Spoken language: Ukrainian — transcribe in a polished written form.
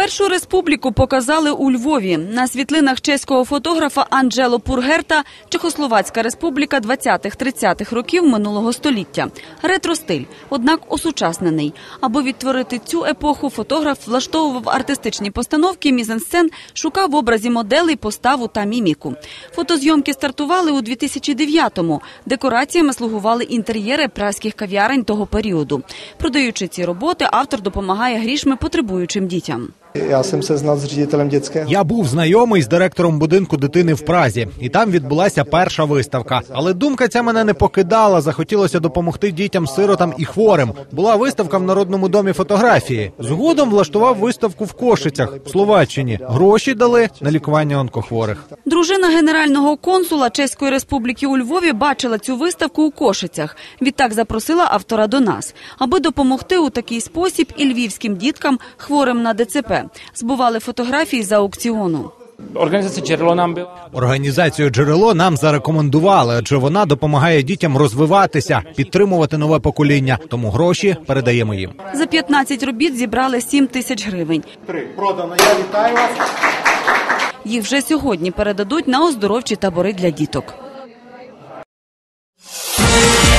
Першу республіку показали у Львові. На світлинах чеського фотографа Анджело Пургерта Чехословацька республіка 20-30-х років минулого століття. Ретро-стиль, однак осучаснений. Аби відтворити цю епоху, фотограф влаштовував артистичні постановки, мізансцен, шукав в образі моделей поставу та міміку. Фотозйомки стартували у 2009-му. Декораціями слугували інтер'єри празьких кав'ярень того періоду. Продаючи ці роботи, автор допомагає грішми потребуючим дітям. Я був знайомий з директором будинку дитини в Празі, і там відбулася перша виставка. Але думка ця мене не покидала, захотілося допомогти дітям-сиротам і хворим. Була виставка в Народному домі фотографії. Згодом влаштував виставку в Кошицях, в Словаччині. Гроші дали на лікування онкохворих. Дружина генерального консула Чеської республіки у Львові бачила цю виставку у Кошицях. Відтак запросила автора до нас, аби допомогти у такий спосіб і львівським діткам, хворим на ДЦП. Збували фотографії з аукціону. Організацію «Джерело» нам зарекомендували, адже вона допомагає дітям розвиватися, підтримувати нове покоління. Тому гроші передаємо їм. За 15 робіт зібрали 7 тисяч гривень. Продано. Я вітаю вас. Їх вже сьогодні передадуть на оздоровчі табори для діток.